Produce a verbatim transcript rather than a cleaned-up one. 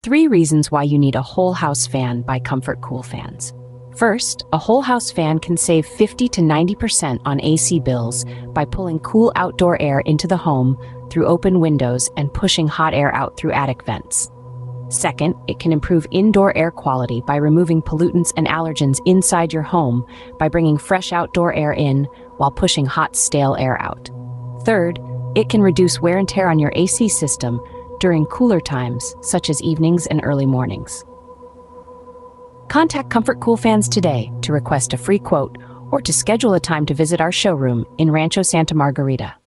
Three reasons why you need a whole house fan by Comfort Cool Fans. First, a whole house fan can save fifty to ninety percent on A C bills by pulling cool outdoor air into the home through open windows and pushing hot air out through attic vents. Second, it can improve indoor air quality by removing pollutants and allergens inside your home by bringing fresh outdoor air in while pushing hot, stale air out. Third, it can reduce wear and tear on your A C system during cooler times, such as evenings and early mornings. Contact Comfort Cool Fans today to request a free quote or to schedule a time to visit our showroom in Rancho Santa Margarita.